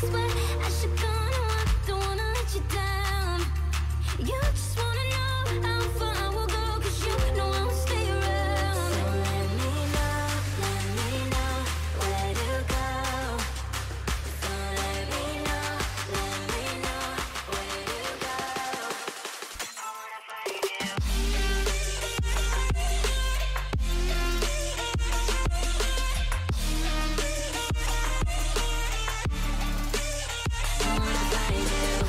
swear I should go on. I don't wanna let you down. You just wanna know how far I will go, 'cause you know I will stay around. So let me know where to go. So let me know where to go. I wanna find you. I wanna find you.